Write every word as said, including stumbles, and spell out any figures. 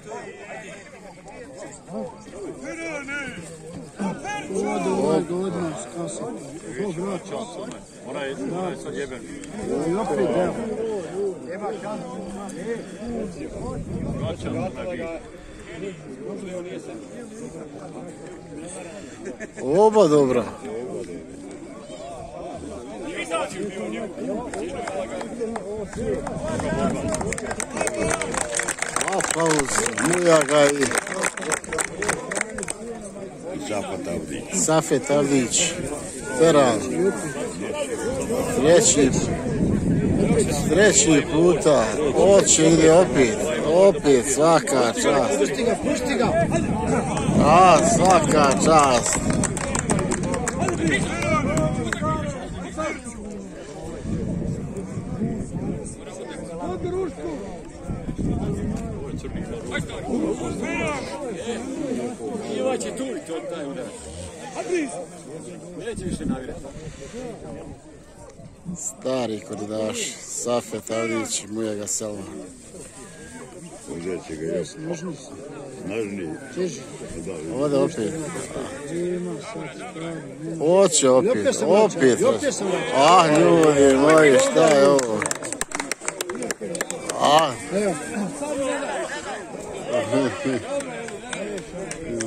Ovo je godina skasa. Ovo Vračao. Onaj sad jeben. I opet evo. Vračao. Oba dobra. Aplauz, Mujaga i Safet Avdić. Teran. Treći, treći puta. Oće ide opet. Opet svaka čast. Pusti ga, pusti ga. A, svaka čast. I ovaj će turiti od taj udarac. Neće više navirati. Stari koridaš, Safet Avdić, Mujaga Selma. Uzet će ga još snažniji. Ovdje opet. Oće opet, opet. Ah, ljudi moji, šta je ovo? Ah.